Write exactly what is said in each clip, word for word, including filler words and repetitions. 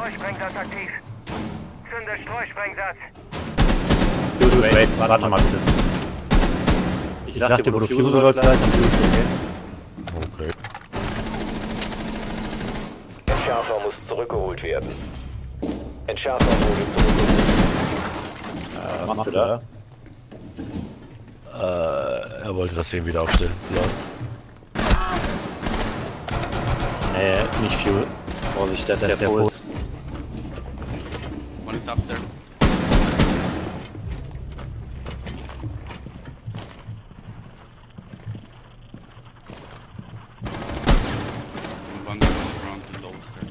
Streusprengsatz aktiv. Zünde Streusprengsatz. Du, du, wait, warte mal bitte. Ich, ich dachte, wo du Fusen sollst gleich, dann Fusen, okay? Okay. Entschärfer muss zurückgeholt werden. Entschärfer wurde zurückgeholt. Äh, was machst du da? Äh, er wollte das Ding wieder aufstellen. Ja. Nee, nicht Fuel. Vorsicht, das ist der, der Fuß. One is up there. And one on the ground below.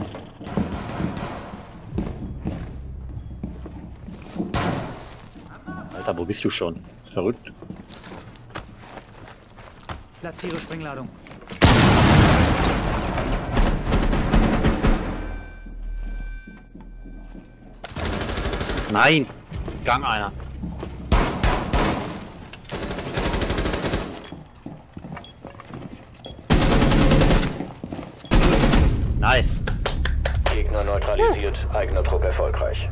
Alter, wo bist du schon? Ist verrückt. Platziere Sprengladung. Nein! Gang einer. Nice. Gegner neutralisiert, eigener Trupp erfolgreich.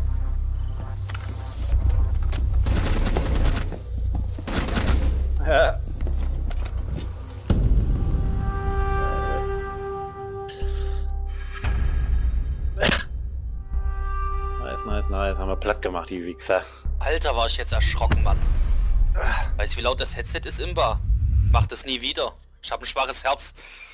Ja. Nice, nice, nice. Haben wir platt gemacht, die Wichser. Alter, war ich jetzt erschrocken, Mann. Weißt du, wie laut das Headset ist, Imba? Mach das nie wieder. Ich hab ein schwaches Herz.